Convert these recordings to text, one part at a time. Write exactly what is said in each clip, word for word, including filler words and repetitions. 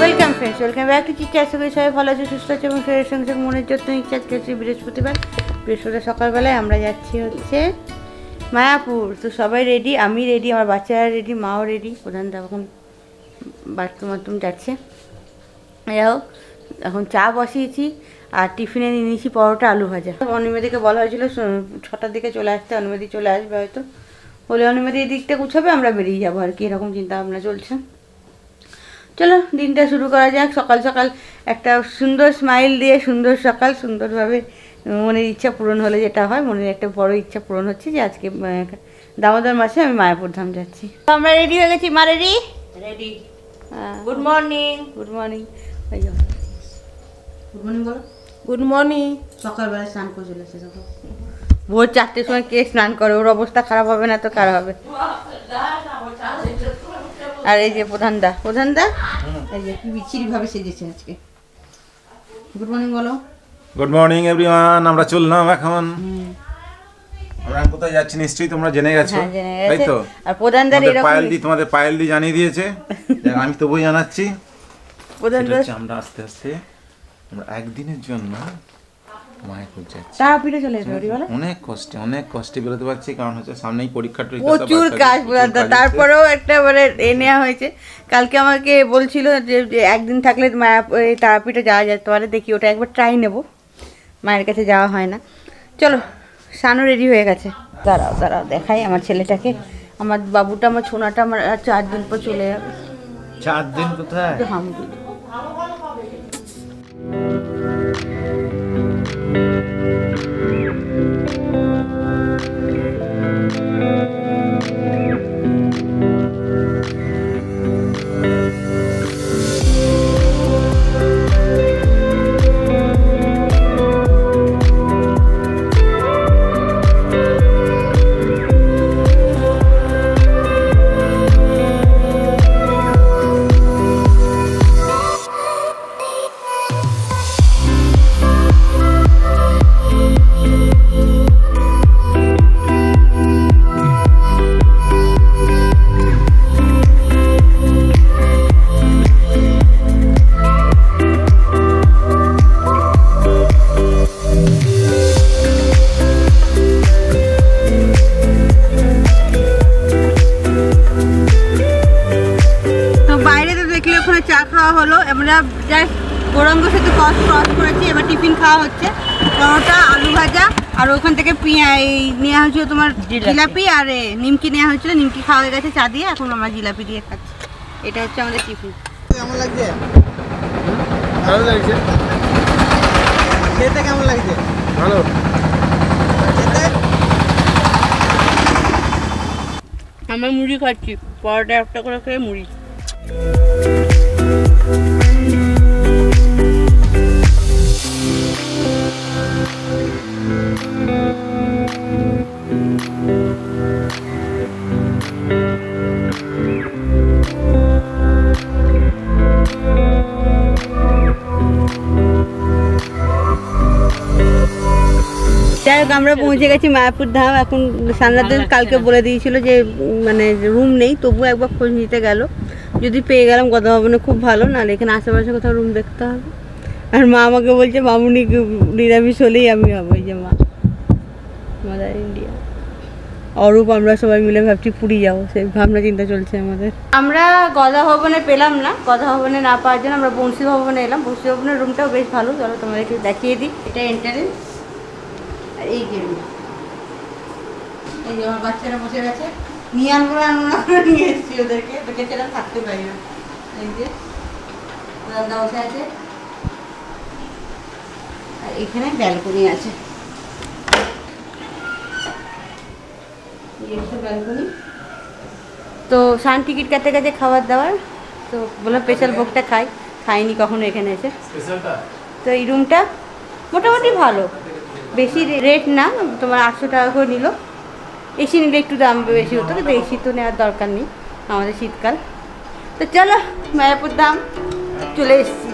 Welcome friends, welcome back to চিচি। আশা করি সবাই ভালো আছে, সুস্থ আছে এবং শরীরের সঙ্গে সঙ্গে মনের যত্ন নিচ্ছে। আজকে হচ্ছে বৃহস্পতিবার। বৃহস্পতিবার সকালবেলায় আমরা যাচ্ছি হচ্ছে মায়াপুর। তো সবাই রেডি, আমি রেডি, আমার বাচ্চারা রেডি, মাও রেডি। প্রধান দা এখন বাথরুম বাথরুম যাচ্ছে। যাই হোক, এখন চা বসিয়েছি আর টিফিনে নিয়ে নিয়েছি পরোটা আলু ভাজা। অনিমেদিকে বলা হয়েছিল ছটার দিকে চলে আসতে, অনিমেদি চলে আসবে হয়তো। বলে অনিমেদি এই দিকটা গুছাবে, আমরা বেরিয়ে যাবো আর কি, এরকম চিন্তা ভাবনা চলছে। চলো দিনটা শুরু করা যাক। সকাল সকাল একটা সুন্দর স্মাইল দিয়ে, সুন্দর সকাল সুন্দরভাবে মনের ইচ্ছা পূরণ হলে যেটা হয়, মনের একটা বড় ইচ্ছা পূরণ হচ্ছে যে আজকে দামোদর মাসে আমি মায়াপুর ধাম যাচ্ছি। আমরা রেডি হয়ে গেছি। মা ready? Ready. Good morning. Good morning. Good morning বলো। Good morning. সকালবেলা স্নান করে চলে এসেছে। দেখো ভোর চারটের সময় কে স্নান করে? ওর অবস্থা খারাপ হবে না তো কার হবে? আর এই যে প্রধান দা, প্রধান দা এই যে কি বিচ্ছিরি ভাবে সেজেছে আজকে। গুড মর্নিং বলো। Good morning everyone. আমরা চললাম এখন। আমরা কোথায় যাচ্ছি নিশ্চয়ই তোমরা জেনে গেছো, তাই তো? আর প্রধান দা এরকম পায়েল দি তোমাদের পায়েল দি জানিয়ে দিয়েছে, আমি তবুই জানাচ্ছি। প্রধান দা আমরা আস্তে আস্তে আমরা একদিনের জন্য মায়াপুর যাচ্ছি। তারাপীঠে চলে যাবে বলো। অনেক কষ্টে অনেক কষ্টে বেরোতে পারছি, কারণ হচ্ছে সামনেই পরীক্ষাটা, প্রচুর কাজ প্রধান দা। তারপরেও একটা মানে এ নেওয়া হয়েছে। কালকে আমাকে বলছিল যে একদিন থাকলে মায়াপুর তারাপীঠে যাওয়া যেতে পারে, দেখি ওটা একবার ট্রাই নেবো। মায়ের কাছে যাওয়া হয় না। চলো, সানও রেডি হয়ে গেছে। দাঁড়াও দাঁড়াও দেখাই আমার ছেলেটাকে। আমার বাবুটা, আমার ছোনাটা আমার চার দিন পর চলে যাবে। চার দিন কোথায়? হামদুল হলো। আমরা জাস্ট গৌরাঙ্গ সেতু ক্রস ক্রস করেছি, এবার টিফিন খাওয়া হচ্ছে। পরোটা আলু ভাজা আর ওখান থেকে নেওয়া হয়েছিল তোমার জিলাপি আর নিমকি নেওয়া হয়েছিল। নিমকি খাওয়া হয়ে গেছে চা দিয়ে, এখন আমরা জিলাপি দিয়ে খাচ্ছি। এটা হচ্ছে আমাদের টিফিন। কেমন লাগছে? ভালো লাগছে। খেতে কেমন লাগছে? ভালো। আমরা মুড়ি খাচ্ছি, পরোটা একটা করে খেয়ে মুড়ি। যাই হোক, আমরা পৌঁছে গেছি মায়াপুর ধাম। এখন সানরাদের কালকে বলে দিয়েছিল যে মানে রুম নেই, তবু একবার খোঁজ নিতে গেল। যদি পেয়ে গেলাম কথা হবে না, খুব ভালো। নাহলে এখানে আশেপাশে কোথাও রুম দেখতে হবে। আর মা আমাকে বলছে মামুনি নিরামিষ হলেই আমি হবো। এই যে মা, মাদার ইন্ডিয়া। অরূপ আমরা সবাই মিলে ভাবছি পুরী যাবো, সেই ভাবনা চিন্তা চলছে আমাদের। আমরা গদা ভবনে পেলাম না, গদা ভবনে না পাওয়ার জন্য আমরা বংশী ভবনে এলাম। বংশী ভবনের রুমটাও বেশ ভালো, চলো তোমাদেরকে দেখিয়ে দিই। এটা এন্টারেন্স। এই যে এই যে আমার বাচ্চারা বসে গেছে, নিয়ে আনবো আনবো করে নিয়ে এসেছি ওদেরকে, ওদেরকে ছেড়ে থাকতে পারি না। এই যে দাদা বসে আছে, আর এখানে ব্যালকনি আছে। ব্যালকনি তো সান টিকিট কাটতে গেছে খাবার দাবার, তো বললাম স্পেশাল ভোগটা খাই, খাইনি কখনো এখানে এসে। তো এই রুমটা মোটামুটি ভালো, বেশি রেট না, তোমার আটশো টাকা করে নিল। এসি নিলে একটু দাম বেশি হতো, কিন্তু এসি তো নেওয়ার দরকার নেই, আমাদের শীতকাল। তো চলো মায়াপুর ধাম চলে এসেছি।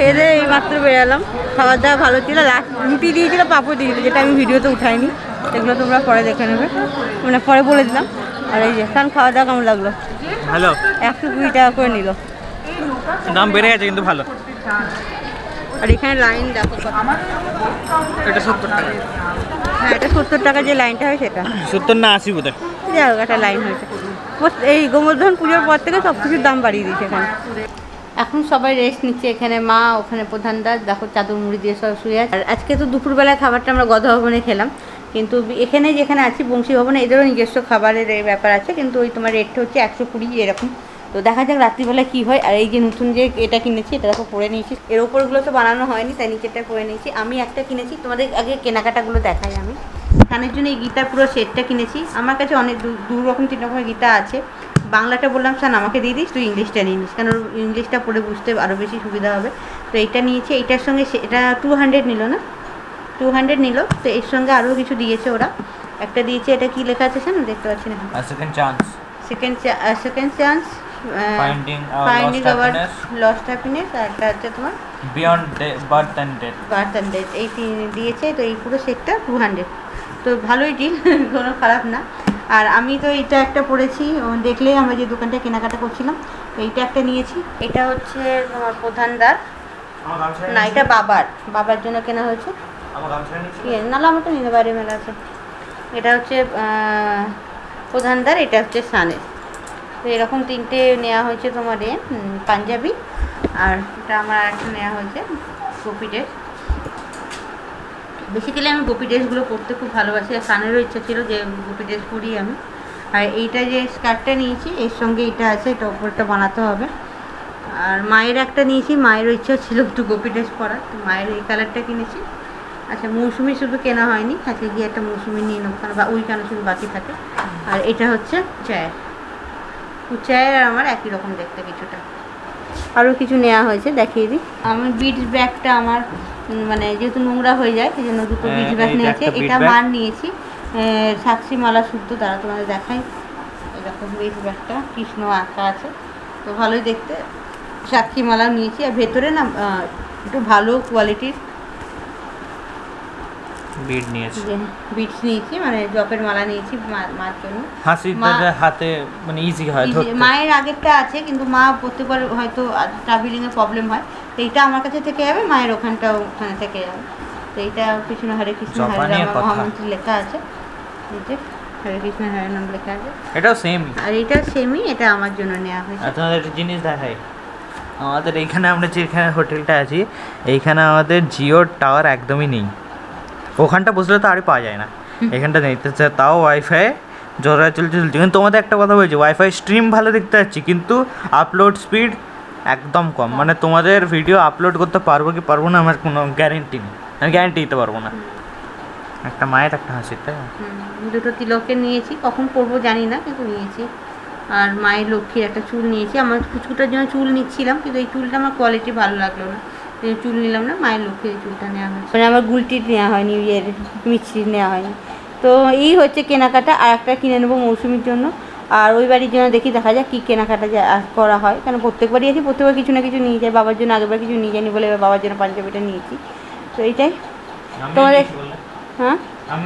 খেয়ে দিয়ে এই মাত্র বেরালাম। খাবার দাওয়া ভালো ছিল, লাস্ট রুটি দিয়েছিল, পাঁপড় দিয়েছিল, যেটা আমি ভিডিওতে উঠাইনি, সেগুলো তোমরা পরে দেখে নেবে, মানে পরে বলে দিলাম। আর এই যে কারণ খাওয়া দাওয়া কেমন লাগলো? ভালো। একশো কুড়ি টাকা করে নিল, দাম বেড়ে গেছে কিন্তু ভালো। আর এখানে লাইন দেখো, এটা সত্তর টাকা। হ্যাঁ এটা সত্তর টাকা যে লাইনটা হয় সেটা, সত্তর না আশি বোধ হয়। যাই হোক একটা লাইন হয়েছে। এই গোবর্ধন পুজোর পর থেকে সব কিছুর দাম বাড়িয়ে দিয়েছে এখানে। এখন সবাই রেস্ট নিচ্ছে, এখানে মা, ওখানে প্রধানদা, দেখো চাদর মুড়ি দিয়ে সব শুয়ে আছে। আর আজকে তো দুপুরবেলায় খাবারটা আমরা গধা ভবনে খেলাম, কিন্তু এখানে যেখানে আছি বংশী ভবনে এদেরও নিজস্ব খাবারের এই ব্যাপার আছে, কিন্তু ওই তোমার রেটটা হচ্ছে একশো কুড়ি এরকম। তো দেখা যাক রাত্রিবেলা কী হয়। আর এই যে নতুন যে এটা কিনেছি, এটা দেখো পরে নিয়েছি, এর ওপরগুলো তো বানানো হয়নি, তাই নিচেরটা পরে নিয়েছি। আমি একটা কিনেছি, তোমাদের আগে কেনাকাটাগুলো দেখাই। আমি কানের জন্য এই গীতার পুরো সেটটা কিনেছি। আমার কাছে অনেক দু রকম তিন রকমের গীতা আছে। বাংলাটা বললাম সান আমাকে দিয়ে দিস, তুই ইংলিশটা নিয়ে নিস, কারণ ইংলিশটা পড়ে বুঝতে আরও বেশি সুবিধা হবে। তো এইটা নিয়েছি, এইটার সঙ্গে এটা টু হান্ড্রেড নিল না, টু হান্ড্রেড নিল। তো এর সঙ্গে আরও কিছু দিয়েছে ওরা। একটা দিয়েছে, এটা কি লেখা আছে স্যার দেখতে পাচ্ছি না, second chance, second second chance finding finding our lost happiness, আর একটা হচ্ছে তোমার beyond birth and death. Birth and death, এই দিয়েছে। তো এই পুরো সেটটা টু হান্ড্রেড, তো ভালোই ডিল, কোনো খারাপ না। আর আমি তো এইটা একটা পড়েছি, দেখলে আমরা যে দোকানটা কেনাকাটা করছিলাম, তো এইটা একটা নিয়েছি। এটা হচ্ছে তোমার প্রধানদার, না এটা বাবার বাবার জন্য কেনা হয়েছে। নাহলে আমারটা নিতে বাইরে মেলা আছে। এটা হচ্ছে প্রধানদার, এটা হচ্ছে সানের। তো এরকম তিনটে নেওয়া হয়েছে তোমার এ পাঞ্জাবি, আর এটা আমার একটা নেওয়া হয়েছে গোপী ড্রেস। বেসিক্যালি আমি গোপী ড্রেসগুলো পরতে খুব ভালোবাসি, আর সানেরও ইচ্ছা ছিল যে গোপী ড্রেস পরি আমি। আর এইটা যে স্কার্টটা নিয়েছি, এর সঙ্গে এটা আছে, এটা ওপরটা বানাতে হবে। আর মায়ের একটা নিয়েছি, মায়েরও ইচ্ছা ছিল একটু গোপী ড্রেস পরার, তো মায়ের এই কালারটা কিনেছি। আচ্ছা মৌসুমি শুধু কেনা হয়নি, আজকে গিয়ে একটা মৌসুমি নিয়ে নেবো, কারণ ওই কেন শুধু বাকি থাকে। আর এটা হচ্ছে চায়ের, চায়ের আর আমার একই রকম দেখতে কিছুটা। আরও কিছু নেওয়া হয়েছে, দেখিয়ে দিই। আমার বিটস ব্যাগটা আমার মানে যেহেতু নোংরা হয়ে যায়, সেই জন্য দুটো বিটস ব্যাগ নিয়েছে। এটা মার নিয়েছি, সাক্ষী মালা শুদ্ধ, তারা তোমাদের দেখাই। এরকম বিটস ব্যাগটা কৃষ্ণ আঁকা আছে, তো ভালোই দেখতে। সাক্ষী মালাও নিয়েছি, আর ভেতরে না একটু ভালো কোয়ালিটির বিড নিয়েছি, বিটস নিয়েছি, মানে জপের মালা নিয়েছি মার জন্য। হাসিতে হাতে মানে ইজি হয় ধরতে। মায়ের আগেরটা আছে, কিন্তু মা প্রত্যেকবার হয়তো ট্রাভেলিং এর প্রবলেম হয়, তো এইটা আমার কাছে থেকে যাবে, মায়ের ওখানটাও ওখানে থেকে যাবে। তো এইটা কৃষ্ণ হরে কৃষ্ণ হরে রাম মহামন্ত্রে লেখা আছে, এইটা হরে কৃষ্ণ হরে নাম লেখা আছে। এটাও সেম, আর এটা সেমই, এটা আমার জন্য নেওয়া হয়েছে। আপনাদের একটা জিনিস দেখাই, আমাদের এইখানে আমরা যেখানে হোটেলটা আছি, এইখানে আমাদের জিও টাওয়ার একদমই নেই। ওখানটা বসলে তো আরই পাওয়া যায় না, এখানটা নিতে তাও ওয়াইফাই জোরে চলছে চলছে। কিন্তু তোমাদের একটা কথা বলছি, ওয়াইফাই স্ট্রিম ভালো দেখতে পাচ্ছি, কিন্তু আপলোড স্পিড একদম কম। মানে তোমাদের ভিডিও আপলোড করতে পারবো কি পারবো না আমার কোনো গ্যারেন্টি নেই, আমি গ্যারেন্টি দিতে পারবো না। একটা মায়ের একটা হাসির, তাই দুটো তিলকের নিয়েছি, কখন পরবো জানি না, কিন্তু নিয়েছি। আর মায়ের লক্ষ্মীর একটা চুল নিয়েছি, আমার কুচকুটার জন্য চুল নিচ্ছিলাম, কিন্তু এই চুলটা আমার কোয়ালিটি ভালো লাগলো না, চুল নিলাম না। মায়ের লক্ষ্মীর চুলটা নেওয়া হয়েছে, মানে আমার গুলটি নেওয়া হয়নি, ইয়ের মিষ্টি নেওয়া হয়নি। তো এই হচ্ছে কেনাকাটা। আর একটা কিনে নেবো মৌসুমির জন্য, আর ওই বাড়ির জন্য দেখি দেখা যাক কী কেনাকাটা করা হয়, কারণ প্রত্যেকবারই আছি, প্রত্যেকবার কিছু না কিছু নিয়ে যাই। বাবার জন্য আগেরবার কিছু নিয়ে যাইনি বলে এবার বাবার জন্য পাঞ্জাবিটা নিয়েছি। তো এইটাই তোমাদের, হ্যাঁ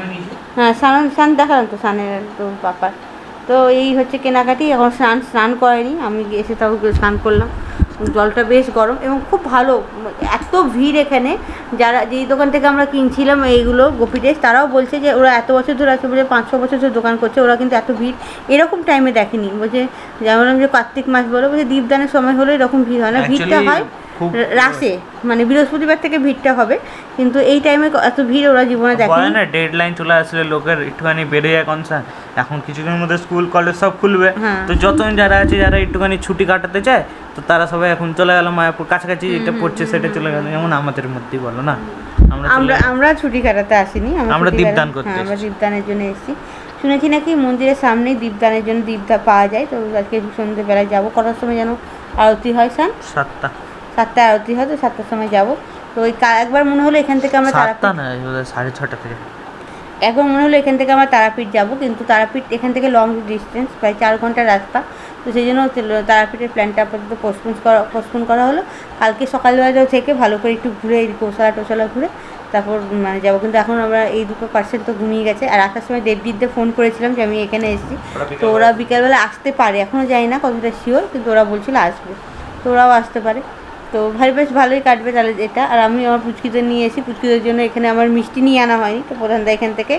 হ্যাঁ সান সান দেখালাম তো, সানের তো পাপার। তো এই হচ্ছে কেনাকাটি। এখন স্নান স্নান করেনি, আমি এসে তাও স্নান করলাম। জলটা বেশ গরম এবং খুব ভালো, এত ভিড় এখানে। যারা যেই দোকান থেকে আমরা কিনছিলাম এইগুলো গোপী ড্রেস, তারাও বলছে যে ওরা এত বছর ধরে আছে, বলে পাঁচ ছ বছর ধরে দোকান করছে, ওরা কিন্তু এত ভিড় এরকম টাইমে দেখেনি। বলছে যেমন যে কার্তিক মাস বলো, বলছে দীপদানের সময় হলে এরকম ভিড় হয় না, ভিড়টা হয় রাসে, মানে বৃহস্পতিবার থেকে ভিড়টা হবে, কিন্তু এই টাইমে এত ভিড় ওরা জীবনে দেখেনি। না ডেডলাইন চলে আসলে লোকের একটুখানি বেড়ে যায় কনসার্ন। এখন কিছুদিনের মধ্যে স্কুল কলেজ সব খুলবে, তো যতজন যারা আছে যারা একটুখানি ছুটি কাটাতে চায়, তো তারা সবাই এখন চলে গেল মায়াপুর, কাছাকাছি যেটা পড়ছে সেটা চলে গেল। যেমন আমাদের মধ্যেই বলো না, আমরা আমরা ছুটি কাটাতে আসিনি, আমরা দীপদান করতে, আমরা দীপদানের জন্য এসেছি। শুনেছি নাকি মন্দিরের সামনেই দীপদানের জন্য দীপদা পাওয়া যায়, তো আজকে সন্ধ্যেবেলায় যাবো। কটার সময় যেন আরতি হয় স্যার? সাতটা সাতটায় আরতি হয়, তো সাতটার সময় যাবো। তো ওই একবার মনে হলো এখান থেকে আমরা সাতটা না সাড়ে ছটা থেকে এখন মনে হলো এখান থেকে আমরা তারাপীঠ যাব, কিন্তু তারাপীঠ এখান থেকে লং ডিস্টেন্স, প্রায় চার ঘন্টার রাস্তা। তো সেই জন্য তারাপীঠের প্ল্যানটা আপাতত পোস্টপোন করা পোস্টপোন করা হলো। কালকে সকালবেলা থেকে ভালো করে একটু ঘুরে এই গোশালা টোশালা ঘুরে তারপর মানে যাবো। কিন্তু এখন আমরা এই দুটো পার্সেন্ট তো ঘুমিয়ে গেছে। আর আসার সময় দেবজিৎদের ফোন করেছিলাম যে আমি এখানে এসেছি, তো ওরা বিকালবেলা আসতে পারে, এখনও জানি না কতটা শিওর, কিন্তু ওরা বলছিল আসবে, তো ওরাও আসতে পারে। তো ভাই বেশ ভালোই কাটবে তাহলে এটা। আর আমি আমার পুচকিদের নিয়ে এসি, পুচকিদের জন্য এখানে আমার মিষ্টি নিয়ে আনা হয়নি, তো প্রধানদা এখান থেকে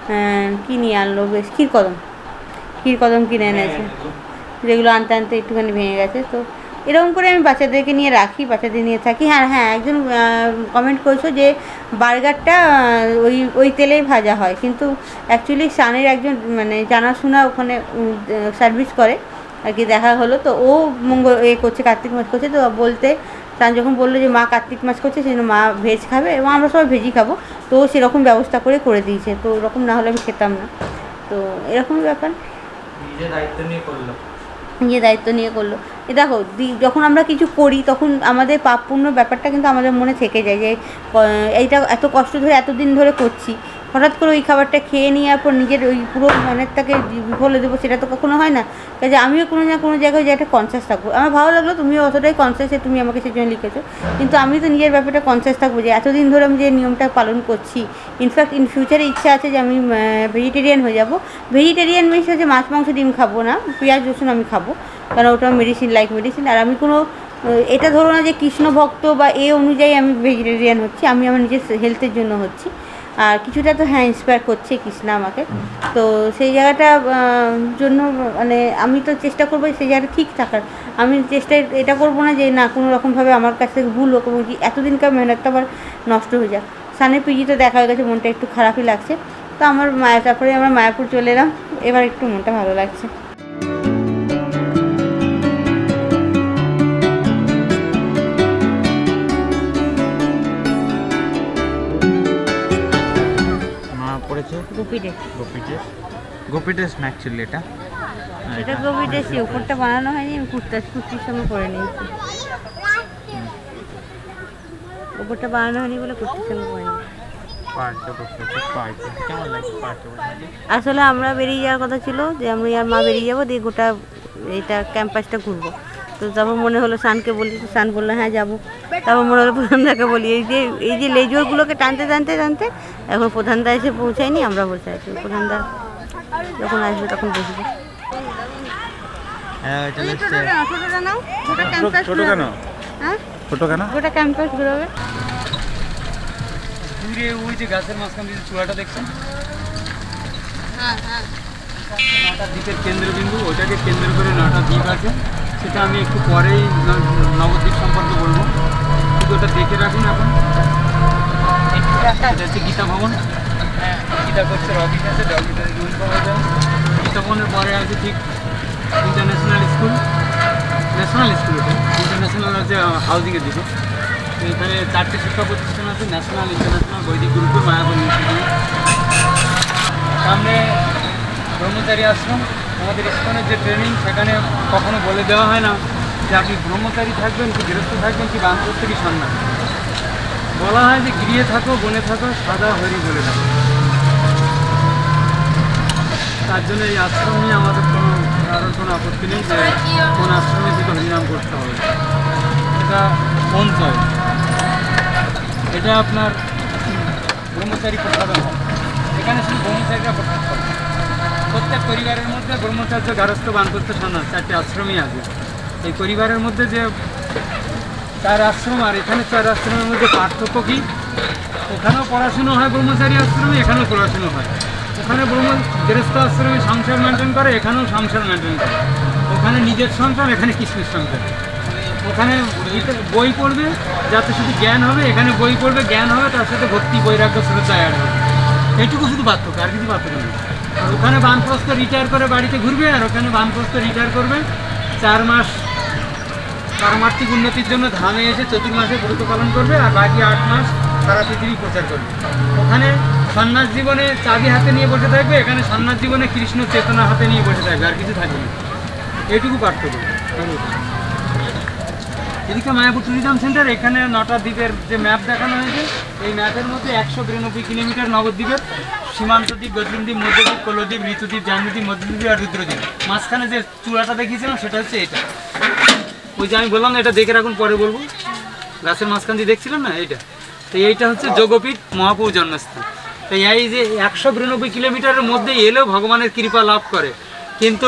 কী নিয়ে আনলো, বেশ ক্ষীরকদম ক্ষীরকদম কিনে এনেছে, যেগুলো আনতে আনতে একটুখানি ভেঙে গেছে। তো এরকম করে আমি বাচ্চাদেরকে নিয়ে রাখি, বাচ্চাদের নিয়ে থাকি। হ্যাঁ হ্যাঁ একজন কমেন্ট করেছো যে বার্গারটা ওই ওই তেলেই ভাজা হয়, কিন্তু অ্যাকচুয়ালি সানের একজন মানে জানাশোনা ওখানে সার্ভিস করে আর কি, দেখা হলো। তো ও মঙ্গল এ করছে, কার্তিক মাস করছে, তো বলতে সান যখন বললো যে মা কার্তিক মাস করছে সেই জন্য মা ভেজ খাবে এবং আমরা সবাই ভেজই খাবো, তো সেরকম ব্যবস্থা করে করে দিয়েছে। তো ওরকম না হলে আমি খেতাম না, তো এরকমই ব্যাপার, নিজে দায়িত্ব নিয়ে করলো নিজে দায়িত্ব নিয়ে করলো। এ দেখো যখন আমরা কিছু করি তখন আমাদের পাপ পুণ্য ব্যাপারটা কিন্তু আমাদের মনে থেকে যায় যে এইটা এত কষ্ট ধরে এতদিন ধরে করছি, হঠাৎ করে ওই খাবারটা খেয়ে নেওয়ার পর নিজের ওই পুরো মনেরটাকে বিফলে দেবো, সেটা তো কখনো হয় না। কাজে আমিও কোনো না কোনো জায়গায় যে একটা কনসিয়াস থাকবো। আমার ভালো লাগলো তুমিও অতটাই কনসিয়াস যে তুমি আমাকে সেই জন্য লিখেছো, কিন্তু আমি তো নিজের ব্যাপারটা কনসিয়াস থাকবো যে এতদিন ধরে আমি যে নিয়মটা পালন করছি। ইনফ্যাক্ট ইন ফিউচারে ইচ্ছা আছে যে আমি ভেজিটেরিয়ান হয়ে যাবো। ভেজিটেরিয়ান মিনস হচ্ছে মাছ মাংস ডিম খাবো না, পেঁয়াজ রসুন আমি খাবো, কারণ ওটা মেডিসিন লাইক মেডিসিন। আর আমি কোনো এটা ধরো না যে কৃষ্ণ ভক্ত বা এ অনুযায়ী আমি ভেজিটেরিয়ান হচ্ছি, আমি আমার নিজের হেলথের জন্য হচ্ছি। আর কিছুটা তো হ্যাঁ ইন্সপায়ার করছে কৃষ্ণা আমাকে, তো সেই জায়গাটা জন্য মানে আমি তো চেষ্টা করবো সেই জায়গাটা ঠিক থাকার। আমি চেষ্টা এটা করবো না যে না কোনো রকমভাবে আমার কাছ থেকে ভুল হোক এবং কি এতদিনকার মেহনতটা আবার নষ্ট হয়ে যায়। সানের পিজিতে দেখা হয়ে গেছে, মনটা একটু খারাপই লাগছে। তো আমার মায়া তারপরে আমরা মায়াপুর চলে এলাম, এবার একটু মনটা ভালো লাগছে। গোপীডেস গোপীডেস গোপীডেস না অ্যাকচুয়ালি এটা এটা গোপীডেসই, উপরটা বানানো হয়নি, আমি কুর্তা কুর্তির সঙ্গে পরে নিয়েছি। উপরটা বানানো হয়নি বলে কুর্তির সঙ্গে পরে নিয়েছি। আসলে আমরা বেরিয়ে যাওয়ার কথা ছিল যে আমি আর মা বেরিয়ে যাবো, দিয়ে গোটা এইটা ক্যাম্পাসটা ঘুরবো। তো তারপর মনে হলো সানকে বলি, সান বললো হ্যাঁ যাবো। তারপর মনে হলো প্রধানদাকে বলি, এই যে এই যে লেজুরগুলোকে টানতে টানতে টানতে এখন প্রধানদা এসে পৌঁছায়নি, আমরা বসে আছি। প্রধানদা যখন আসবে তখন বসবে। ছোট কেন হ্যাঁ ছোট কেন গোটা ক্যাম্পাস ঘুরবে। দূরে ওই যে গাছের মাঝখান দিয়ে চূড়াটা দেখছেন, হ্যাঁ হ্যাঁ নটা দ্বীপের কেন্দ্রবিন্দু, ওটাকে কেন্দ্র করে নটা দ্বীপ আছে। সেটা আমি একটু পরেই নবদ্বীপ সম্পর্কে বলবো, কিন্তু ওটা দেখে রাখুন। এখন এটা হচ্ছে গীতা ভবন, গীতা করছে অফিস আছে, অফিসে রুম পাওয়া যায়। গীতা ভবনের পরে আছে ঠিক ইন্টারন্যাশনাল স্কুল, ন্যাশনাল স্কুল, ওটা ইন্টারন্যাশনাল আছে হাউজিংয়ের দিকে। এখানে চারটে শিক্ষা প্রতিষ্ঠান আছে, ন্যাশনাল, ইন্টারন্যাশনাল, বৈদিক গুরুকুল, মায়াপুর ইনস্টিটিউট। সামনে ব্রহ্মচারী আশ্রম, আমাদের ইস্কনের যে ট্রেনিং, সেখানে কখনো বলে দেওয়া হয় না যে আপনি ব্রহ্মচারী থাকবেন কি গৃহস্থ থাকবেন কি বানপ্রস্থ কি সন্ন্যাস। বলা হয় যে গৃহে থাকো, বনে থাকো, সাদা হরি বলে থাকো। তার জন্য এই আশ্রম নিয়ে আমাদের কোনো কারোর কোনো আপত্তি নেই যে কোন আশ্রমে থেকে হরিনাম করতে হবে, এটা কোন চয়। এটা আপনার ব্রহ্মচারী প্রসাদন হয়, এখানে শুধু ব্রহ্মচারীরা প্রসাদ করে। প্রত্যেক পরিবারের মধ্যে ব্রহ্মচার্য, গারস্থ, বানপ্রস্থ, সন্ন্যাস চারটি আশ্রমই আছে। এই পরিবারের মধ্যে যে চার আশ্রম আর এখানে চার আশ্রমের মধ্যে পার্থক্য কী? ওখানেও পড়াশুনো হয় ব্রহ্মচারী আশ্রমে, এখানেও পড়াশুনো হয়। ওখানে ব্রহ্ম গৃহস্থ আশ্রমে সংসার মেনটেন করে, এখানেও সংসার মেনটেন করে। ওখানে নিজের সংসার, এখানে কৃষ্ণের সংসার। ওখানে বই পড়বে যাতে শুধু জ্ঞান হবে, এখানে বই পড়বে জ্ঞান হবে, তার সাথে ভক্তি, বৈরাগ্য, শ্রদ্ধা অ্যাড হবে। এইটুকু শুধু পার্থক্য, আর কিছু পার্থক্য নেই। আর ওখানে বানপ্রস্থ রিটায়ার করে বাড়িতে ঘুরবে, আর ওখানে বানপ্রস্থ রিটায়ার করবে চার মাস পারমার্থিক উন্নতির জন্য ধামে এসে চতুর্মাসে ব্রত পালন করবে, আর বাকি আট মাস সারা পৃথিবী প্রচার করবে। ওখানে সন্ন্যাস জীবনে চাবি হাতে নিয়ে বসে থাকবে, এখানে সন্ন্যাস জীবনে কৃষ্ণ চেতনা হাতে নিয়ে বসে থাকবে, আর কিছু থাকবে না। এইটুকু পার্থক্য। এদিকে মায়াপুর ট্যুরিজম সেন্টার, এখানে নটা দ্বীপের যে ম্যাপ দেখানো হয়েছে, এই ম্যাপের মধ্যে একশো বিরানব্বই কিলোমিটার নবদ্বীপের সীমান্ত দ্বীপ, গজলিমদ্বীপ, মধ্যদ্বীপ, কলদ্বীপ, ঋতুদ্বীপ, জাহ্নবীদ্বীপ, মধ্যদ্বীপ আর রুদ্রদ্বীপ। মাঝখানে যে চূড়াটা দেখিয়েছিলাম সেটা হচ্ছে এটা। ওই যে আমি বললাম না এটা দেখে রাখুন, পরে বলবো, গাছের মাঝখান দিয়ে দেখছিলাম না এইটা, তো এইটা হচ্ছে যোগপীঠ মহাপ্রভুর জন্মস্থান। তো এই যে একশো বিরানব্বই কিলোমিটারের মধ্যে এলেও ভগবানের কৃপা লাভ করে, কিন্তু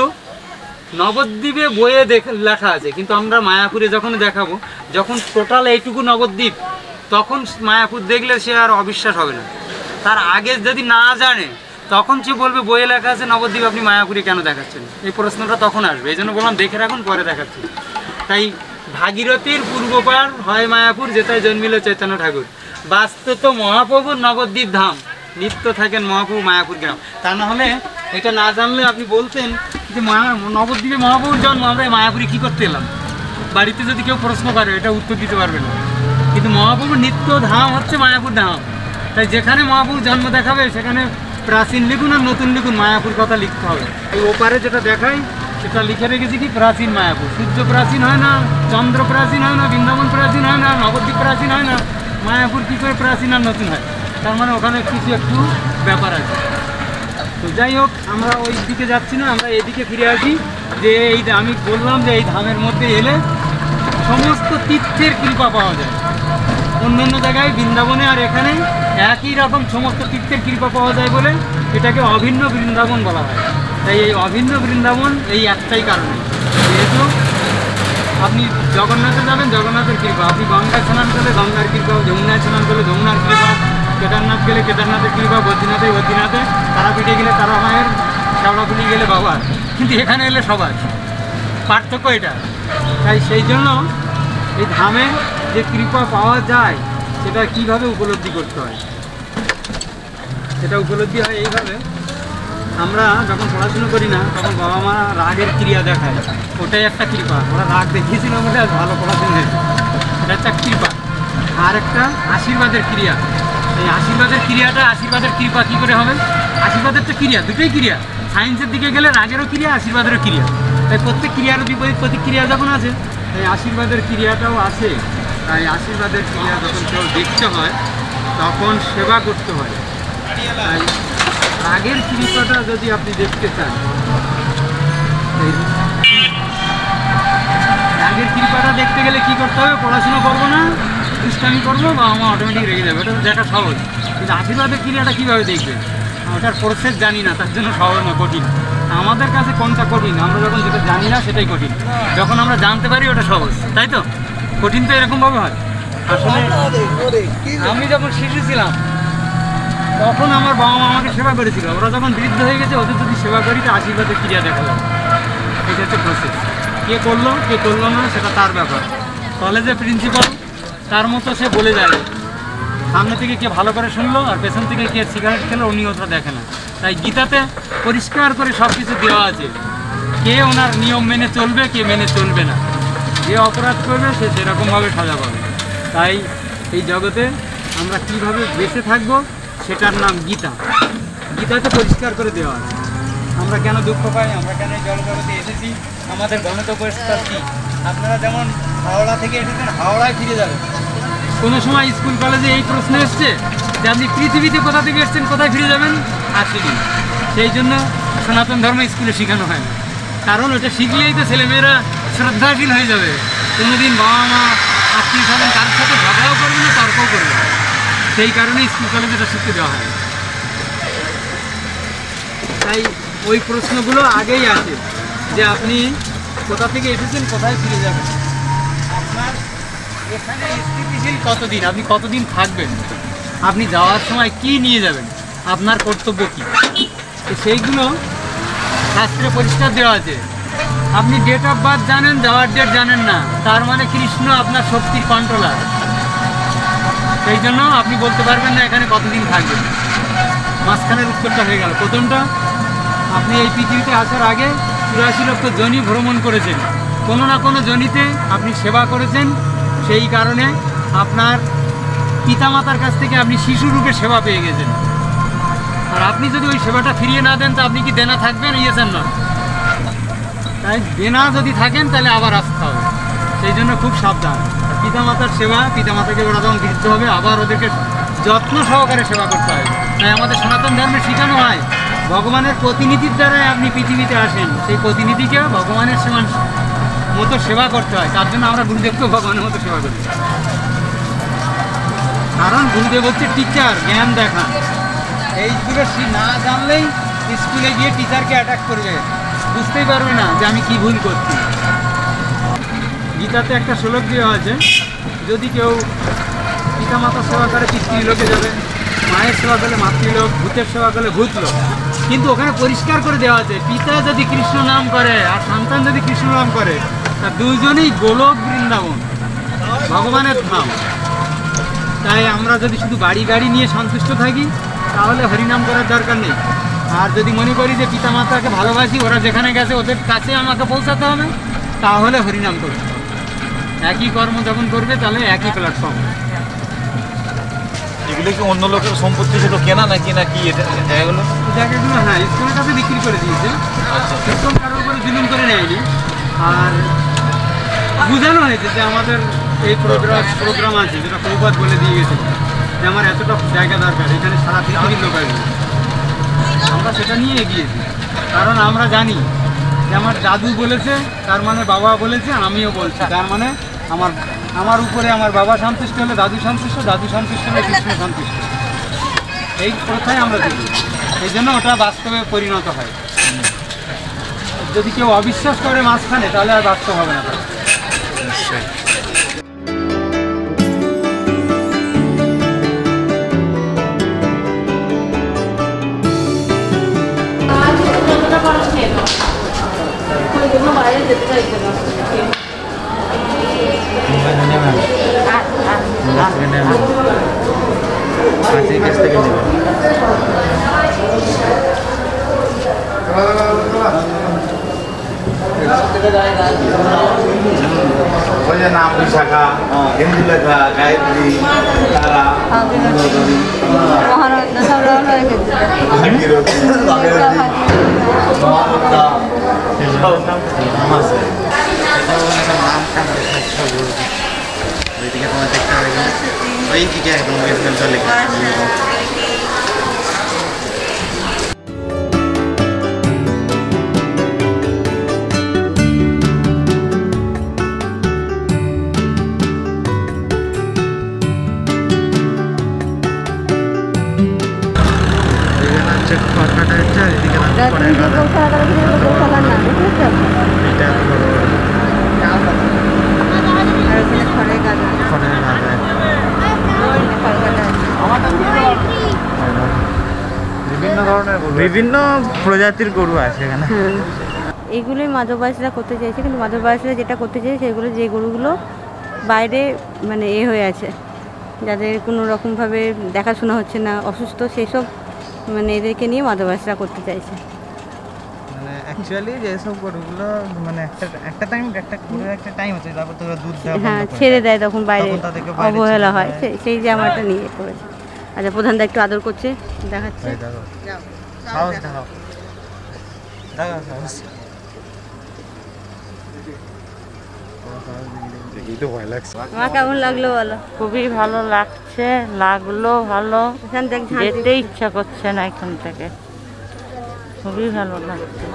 নবদ্বীপে বইয়ে দেখ লেখা আছে, কিন্তু আমরা মায়াপুরে যখন দেখাবো, যখন টোটাল এইটুকু নবদ্বীপ, তখন মায়াপুর দেখলে সে আর অবিশ্বাস হবে না। তার আগে যদি না জানে তখন সে বলবে বইয়ে লেখা আছে নবদ্বীপ, আপনি মায়াপুরে কেন দেখাচ্ছেন? এই প্রশ্নটা তখন আসবে। এই জন্য বললাম দেখে রাখুন, পরে দেখাচ্ছি। তাই ভাগীরথীর পূর্বপার হয় মায়াপুর, যেটায় জন্মিল চৈতন্য ঠাকুর। বাস্তত মহাপ্রভুর নবদ্বীপ ধাম, নিত্য থাকেন মহাপ্রভু মায়াপুর গ্রাম। তা না হলে এটা না জানলে আপনি বলতেন যে মায়া নবদ্বীপে মহাপ্রভুর জন্ম, আমরা মায়াপুরে কী করতে এলাম? বাড়িতে যদি কেউ প্রশ্ন করে এটা উত্তর দিতে পারবে না। কিন্তু মহাপ্রভুর নিত্য ধাম হচ্ছে মায়াপুর ধাম। তাই যেখানে মহাপ্রভুর জন্ম দেখাবে সেখানে প্রাচীন লিখুন আর নতুন লিখুন, মায়াপুর কথা লিখতে হবে। এই ওপারে যেটা দেখাই সেটা লিখে রেখেছি কি প্রাচীন মায়াপুর। সূর্য প্রাচীন হয় না, চন্দ্র প্রাচীন হয় না, বৃন্দাবন প্রাচীন হয় না, নবদ্বীপ প্রাচীন হয় না, মায়াপুর কী করে প্রাচীন আর নতুন হয়? তার মানে ওখানে কিছু একটু ব্যাপার আছে। তো যাই হোক, আমরা ওই দিকে যাচ্ছি না, আমরা এদিকে ফিরে আসি। যে এই আমি বললাম যে এই ধামের মধ্যে এলে সমস্ত তীর্থের কৃপা পাওয়া যায়। অন্য অন্য জায়গায় বৃন্দাবনে আর এখানে একই রকম সমস্ত তীর্থের কৃপা পাওয়া যায় বলে এটাকে অভিন্ন বৃন্দাবন বলা হয়। তাই এই অভিন্ন বৃন্দাবন এই একটাই কারণে, যেহেতু আপনি জগন্নাথে যাবেন জগন্নাথের কৃপা, আপনি গঙ্গায় স্নান করলে গঙ্গার কৃপা, যমুনায় স্নান করলে যমুনার কৃপা, কেদারনাথ গেলে কেদারনাথের কৃপা, বদ্রীনাথে বদ্রীনাথে, তারাপীঠে গেলে তারা মায়ের, শ্যাওড়াফুলি গেলে বাবার। কিন্তু এখানে এলে সবার, পার্থক্য এটা। তাই সেই জন্য এই ধামে যে কৃপা পাওয়া যায় সেটা কীভাবে উপলব্ধি করতে হয়, সেটা উপলব্ধি হয় এইভাবে। আমরা যখন পড়াশুনো করি না তখন বাবা মা রাগের ক্রিয়া দেখায়, ওটাই একটা কৃপা। ওরা রাগ দেখিয়েছিল বলে আজ ভালো পড়াশুনো হয়েছে, এটা একটা কৃপা। আর একটা আশীর্বাদের ক্রিয়া, এই আশীর্বাদের ক্রিয়াটা, আশীর্বাদের কৃপা কী করে হবে? আশীর্বাদের তো ক্রিয়া, দুটোই ক্রিয়া। সায়েন্সের দিকে গেলে রাগেরও ক্রিয়া, আশীর্বাদেরও ক্রিয়া। তাই প্রত্যেক ক্রিয়ার বিপরীত প্রতিক্রিয়া যখন আছে, এই আশীর্বাদের ক্রিয়াটাও আছে। তাই আশীর্বাদের ক্রিয়া যখন কেউ দেখতে হয় তখন সেবা করতে হয়। তাই রাগের কৃপাটা যদি আপনি দেখতে চান, রাগের কৃপাটা দেখতে গেলে কি করতে হবে? পড়াশোনা করবো না, দুষ্টামি করবো, বা আমার অটোমেটিক রেগে যাবে, এটা দেখা সহজ। কিন্তু আশীর্বাদের ক্রিয়াটা কীভাবে দেখবে? ওটার প্রসেস জানি না, তার জন্য সহজ না, কঠিন। আমাদের কাছে কোনটা কঠিন? আমরা যখন যেটা জানি না সেটাই কঠিন, যখন আমরা জানতে পারি ওটা সহজ, তাই তো? কঠিন তো এরকমভাবে হয়। আসলে আমি যখন শিশু ছিলাম তখন আমার বাবা মা আমাকে সেবা করেছিল, ওরা যখন বৃদ্ধ হয়ে গেছে ওদের যদি সেবা করি তো আশীর্বাদের ক্রিয়া দেখা যাবে। এটা হচ্ছে প্রসেস। কে করলো কে করলো না সেটা তার ব্যাপার। কলেজে প্রিন্সিপাল তার মতো সে বলে যায়, সামনে থেকে কে ভালো করে শুনলো আর পেছন থেকে কে সিগারেট খেলো উনি ওটা দেখে না। তাই গীতাতে পরিষ্কার করে সব কিছু দেওয়া আছে, কে ওনার নিয়ম মেনে চলবে, কে মেনে চলবে না। যে অপরাধ করবে সে সেরকমভাবে সাজা পাবে। তাই এই জগতে আমরা কীভাবে বেঁচে থাকবো সেটার নাম গীতা। গীতাতে পরিষ্কার করে দেওয়া আছে আমরা কেন দুঃখ পাই, আমরা কেন এই জলজগতে এসেছি, আমাদের গন্তব্যস্থল কী। আপনারা যেমন হাওড়া থেকে এসেছেন, হাওড়ায় ফিরে যাবেন। কোনো সময় স্কুল কলেজে এই প্রশ্ন এসছে যে আপনি পৃথিবীতে কোথা থেকে এসছেন, কোথায় ফিরে যাবেন? আসেনি। সেই জন্য সনাতন ধর্ম স্কুলে শেখানো হয় না, কারণ ওটা শিখলেই তো ছেলেমেয়েরা শ্রদ্ধাশীল হয়ে যাবে। কোনোদিন বাবা মা আত্মীয় স্বজন তার সাথে ঝগড়াও করবে না, তর্কও করবে না। সেই কারণে স্কুল কলেজে এটা শিখতে দেওয়া হয়। তাই ওই প্রশ্নগুলো আগেই আছে যে আপনি কোথা থেকে এসেছেন, কোথায় ফিরে যাবেন, আপনার এখানে স্থিতিশীল কতদিন, আপনি কতদিন থাকবেন, আপনি যাওয়ার সময় কি নিয়ে যাবেন, আপনার কর্তব্য কী, তো সেইগুলো শাস্ত্রে পরিষ্কার দেওয়া আছে। আপনি ডেট অফ বার্থ জানেন, যাওয়ার ডেট জানেন না, তার মানে কৃষ্ণ আপনার শক্তির কন্ট্রোলার। সেই জন্য আপনি বলতে পারবেন না এখানে কতদিন থাকবেন। মাঝখানের উত্তরটা হয়ে গেল। প্রথমটা, আপনি এই পৃথিবীতে আসার আগে চুরাশি লক্ষ জনি ভ্রমণ করেছেন, কোনো না কোনো জনিতে আপনি সেবা করেছেন, সেই কারণে আপনার পিতামাতার কাছ থেকে আপনি শিশুরূপে সেবা পেয়ে গেছেন। আর আপনি যদি ওই সেবাটা ফিরিয়ে না দেন তো আপনি কি দেনা থাকবেন? ইয়েছেন না। তাই দেনা যদি থাকেন তাহলে আবার আসতে হবে। সেই জন্য খুব সাবধান। পিতামাতার সেবা, পিতামাতাকে ওরা যখন বৃদ্ধ হবে আবার ওদেরকে যত্ন সহকারে সেবা করতে হয়। তাই আমাদের সনাতন ধর্মে শেখানো হয় ভগবানের প্রতিনিধির দ্বারাই আপনি পৃথিবীতে আসেন, সেই প্রতিনিধিকেও ভগবানের সমান মতো সেবা করতে হয়। তার জন্য আমরা গুরুদেবকেও ভগবানের মতো সেবা করি, কারণ গুরুদেব হচ্ছে টিচার, জ্ঞান দেখা। এইগুলো না জানলেই স্কুলে গিয়ে টিচারকে অ্যাটাক করবে, বুঝতেই পারবে না যে আমি কি ভুল করছি। গীতাতে একটা শ্লোক দেওয়া আছে, যদি কেউ পিতামাতা সেবা করে পিতৃলোকে যাবে, মায়ের সেবা করলে মাতৃলোক, ভূতের সেবা করলে ভূতলোক। কিন্তু ওখানে পরিষ্কার করে দেওয়া আছে পিতা যদি কৃষ্ণ নাম করে আর সন্তান যদি কৃষ্ণ নাম করে, তা দুজনেই গোলক বৃন্দাবন, ভগবানের ধাম। তাই আমরা যদি শুধু বাড়ি গাড়ি নিয়ে সন্তুষ্ট থাকি তাহলে হরিনাম করার দরকার নেই। আর যদি মনে করি যে পিতামাতাকে ভালোবাসি, ওরা যেখানে গেছে ওদের কাছে আমাকে পৌঁছাতে হবে, তাহলে হরিনাম করতে হবে। একই কর্ম যখন করবে তাহলে একই প্ল্যাটফর্ম। এগুলো কি অন্য লোকের সম্পত্তি ছিল কেনা নাকি নাকি এটা জায়গাগুলো? জায়গাগুলো হ্যাঁ স্কুলের কাছে বিক্রি করে দিয়েছে। আচ্ছা, একদম কারোর উপরে জুলুম করে নেয়নি। আর বোঝানো হয়েছে যে আমাদের এই প্রোগ্রাম প্রোগ্রাম আছে, যেটা প্রভুপাদ বলে দিয়ে গেছে যে আমার এতটা জায়গা দরকার, এখানে সারা পৃথিবীর লোক আসবে। আমরা সেটা নিয়ে এগিয়েছি, কারণ আমরা জানি যে আমার দাদু বলেছে তার মানে বাবা বলেছে, আমিও বলছি তার মানে আমার আমার উপরে আমার বাবা সন্তুষ্ট হলে দাদু সন্তুষ্ট, দাদু সন্তুষ্ট হলে কৃষ্ণ সন্তুষ্ট। এই প্রথায় আমরা দেখি, এই জন্য ওটা বাস্তবে পরিণত হয়। যদি কেউ অবিশ্বাস করে মাঝখানে তাহলে আর বাস্তব হবে না। নাম বিশাখা, হিন্দু লেখা, গায়ত্রী, তারা, বিভিন্ন ধরনের বিভিন্ন প্রজাতির গরু আছে এখানে। এইগুলোই মাধববাসীরা করতে চাইছে, কিন্তু মাধববাসীরা যেটা করতে চাইছে সেগুলো যে গরুগুলো বাইরে মানে এ হয়ে আছে, যাদের কোনো রকমভাবে দেখাশোনা হচ্ছে না, অসুস্থ, সেই সব মানে এদেরকে নিয়ে মাধববাসীরা করতে চাইছে। মানে অ্যাকচুয়ালি যেসব গরুগুলো মানে একটা একটা টাইম একটা গরুর একটা টাইম আছে, তারপর তো দুধ দেওয়া হ্যাঁ বন্ধ করে ছেড়ে দেয়। দেয় তখন বাইরে, তখন তাদেরকে বাইরে অবহেলা ছেড়ে হয়, দেয়। সেই- সেই যে আমারটা নিয়ে করেছে। আচ্ছা, প্রধানদা একটু আদর করছে, দেখাচ্ছে। এই দেখো, যাও, সাহস দেখাও, দেখাও সাহস। আমার কেমন লাগলো বলো? খুবই ভালো লাগছে, লাগলো ভালো, এখান থেকে ঝাঁট যেতে দিচ্ছে। ইচ্ছা করছে না এখান থেকে, খুবই ভালো লাগছে।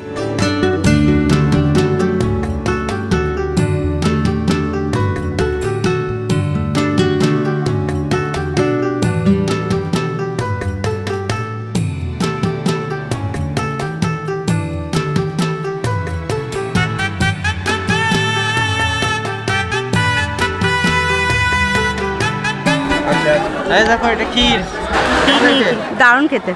এই দেখো এটা ক্ষীর, দারুণ খেতে।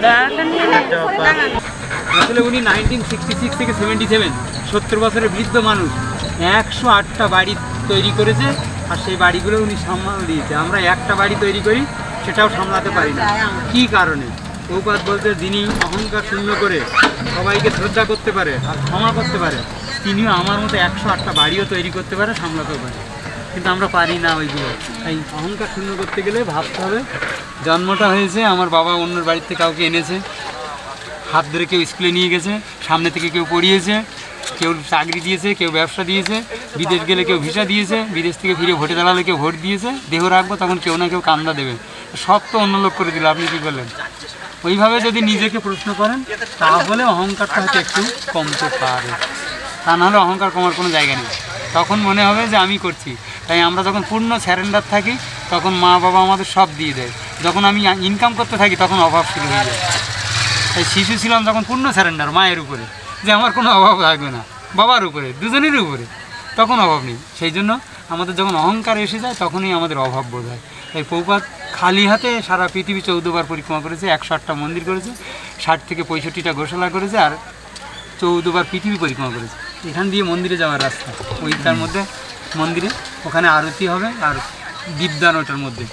আসলে উনি নাইনটিন সিক্সটি সিক্স থেকে সেভেন্টি সেভেন সত্তর বছরের বৃদ্ধ মানুষ একশো আটটা বাড়ি তৈরি করেছে, আর সেই বাড়িগুলো উনি সামাল দিয়েছে। আমরা একটা বাড়ি তৈরি করি, সেটাও সামলাতে পারি না। কী কারণে? প্রভুপাদ বলতে যিনি অহংকার শূন্য করে সবাইকে শ্রদ্ধা করতে পারে আর ক্ষমা করতে পারে, তিনিও আমার মতো একশো আটটা বাড়িও তৈরি করতে পারে, সামলাতেও পারে, কিন্তু আমরা পারি না ওইগুলো। তাই অহংকার শূন্য করতে গেলে ভাবতে হবে জন্মটা হয়েছে আমার বাবা অন্যের বাড়িতে কাউকে এনেছে, হাত ধরে কেউ স্কুলে নিয়ে গেছে, সামনে থেকে কেউ পড়িয়েছে, কেউ চাকরি দিয়েছে, কেউ ব্যবসা দিয়েছে, বিদেশ গেলে কেউ ভিসা দিয়েছে, বিদেশ থেকে ফিরে ভোটে দাঁড়ালে কেউ ভোট দিয়েছে, দেহ রাখবো তখন কেউ না কেউ কান্দা দেবে, সব তো অন্য লোক করে দিল, আপনি কী করলেন? ওইভাবে যদি নিজেকে প্রশ্ন করেন তাহলে অহংকারটা হয়তো একটু কমতে পারে, তা নাহলে অহংকার কমার কোনো জায়গা নেই। তখন মনে হবে যে আমি করছি। তাই আমরা যখন পূর্ণ স্যারেন্ডার থাকি তখন মা বাবা আমাদের সব দিয়ে দেয়। যখন আমি ইনকাম করতে থাকি তখন অভাব শুরু হয়ে যায়। তাই শিশু ছিলাম যখন পূর্ণ স্যারেন্ডার মায়ের উপরে, যে আমার কোনো অভাব থাকবে না, বাবার উপরে, দুজনের উপরে, তখন অভাব নেই। সেই জন্য আমাদের যখন অহংকার এসে যায় তখনই আমাদের অভাব বোধ হয়। তাই প্রভুপাদ খালি হাতে সারা পৃথিবী চৌদ্দবার পরিক্রমা করেছে, একশো আটটা মন্দির করেছে, ষাট থেকে পঁয়ষট্টিটা গোশালা করেছে, আর চৌদ্দবার পৃথিবী পরিক্রমা করেছে। এখান দিয়ে মন্দিরে যাওয়ার রাস্তা, ওই তার মধ্যে মন্দিরে ওখানে আরতি হবে আর দীপদান ওটার মধ্যে।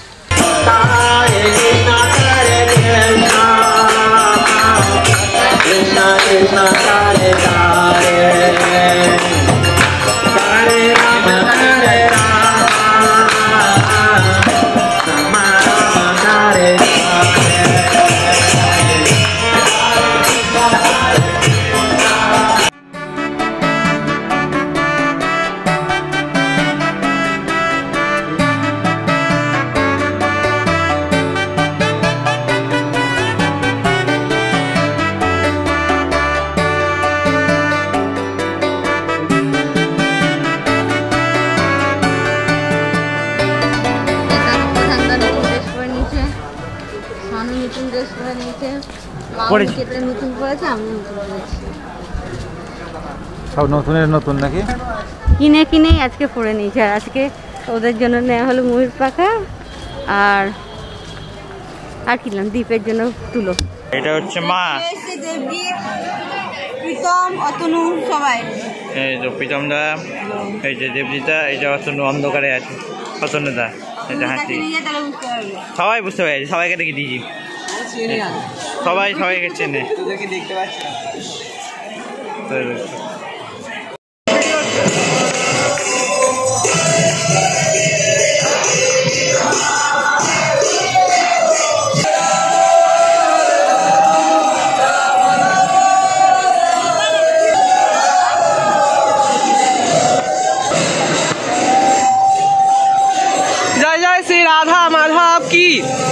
সব নতুনের নতুন নাকি কিনে কিনেই আজকে পরে নিয়েছে। আর আজকে ওদের জন্য নেওয়া হলো ময়ূর পাখা, আর আর কিনলাম দ্বীপের জন্য তুলো। এটা হচ্ছে মা, প্রীতম, অতনু সবাই। এই যে প্রীতম দা, এই যে দেবজিতা, এই যে অতনু অন্ধকারে আছে, অতনু দা, এটা হাসি, সবাই বুঝতে পারছি, সবাইকে দেখে দিয়েছি, সবাই সবাইকে চেনে। দেখতে পাচ্ছি রাধা মাধব কি।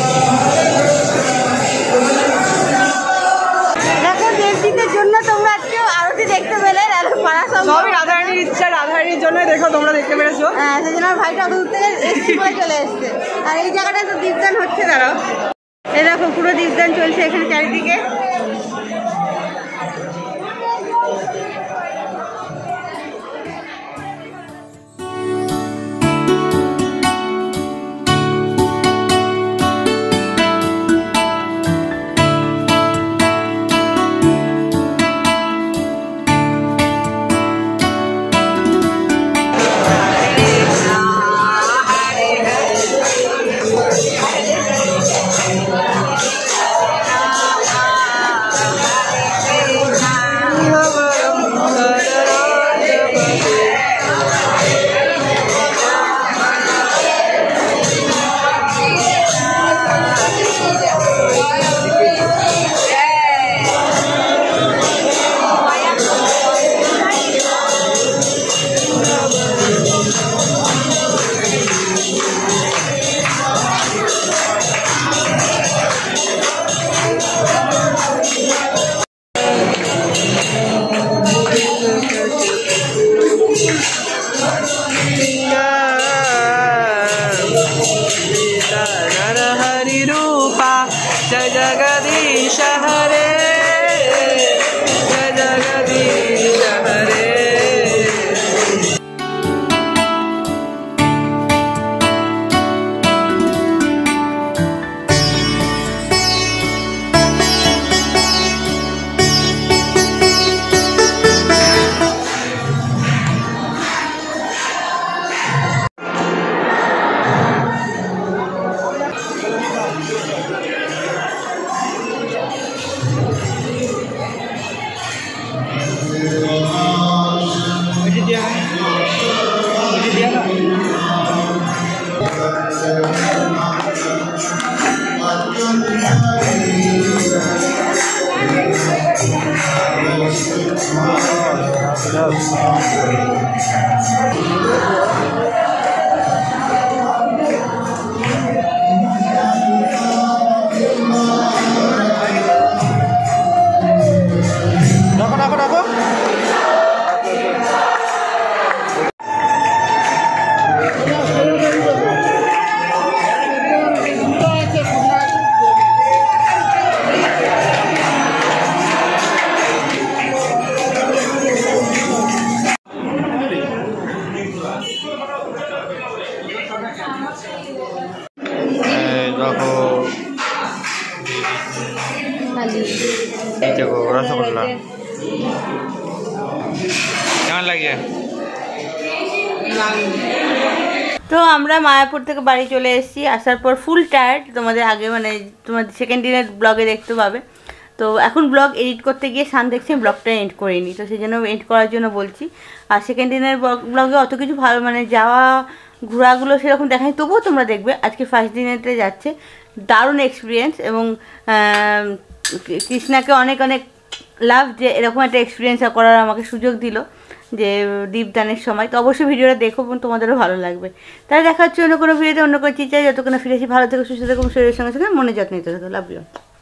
দেখো দেবজিতের জন্য তোমরা আজকে আরতি দেখতে পেলে, সবই রাধারানীর ইচ্ছা, রাধারানীর জন্য দেখো তোমরা দেখতে পেরেছো। হ্যাঁ, সেই জন্য ভাইটা দূর থেকে এসছি বলে চলে এসছে। আর এই জায়গাটায় তো দীপদান হচ্ছে, দাঁড়াও, এই দেখো পুরো দীপদান চলছে এখানে চারিদিকে। রাখো রাখো রাখো দেখো এই দেখো রসগোল্লা কেমন লাগে? তো আমরা মায়াপুর থেকে বাড়ি চলে এসেছি, আসার পর ফুল টায়ার্ড। তোমাদের আগে মানে তোমাদের সেকেন্ড দিনের ব্লগে দেখতে পাবে। তো এখন ব্লগ এডিট করতে গিয়ে শান দেখছি ব্লগটা এন্ড করিনি, তো সেই জন্য এন্ড করার জন্য বলছি। আর সেকেন্ড দিনের ব্লগে অত কিছু ভালো মানে যাওয়া ঘোরাগুলো সেরকম দেখাই, তবুও তোমরা দেখবে। আজকে ফার্স্ট দিনেতে যাচ্ছে, দারুণ এক্সপিরিয়েন্স। এবং কৃষ্ণাকে অনেক অনেক লাভ যে এরকম একটা এক্সপিরিয়েন্স করার আমাকে সুযোগ দিল যে দীপদানের সময়। তো অবশ্যই ভিডিওটা দেখো, তোমাদেরও ভালো লাগবে। তাহলে দেখা হচ্ছে অন্য কোনো ভিডিওতে অন্য কোনো চিন্তায়। যতক্ষণ ফিরেছি ভালো থেকে সুস্থ থাকুন, শরীরের সঙ্গে সঙ্গে মনে যত্ন নিতে থাকো। Love you.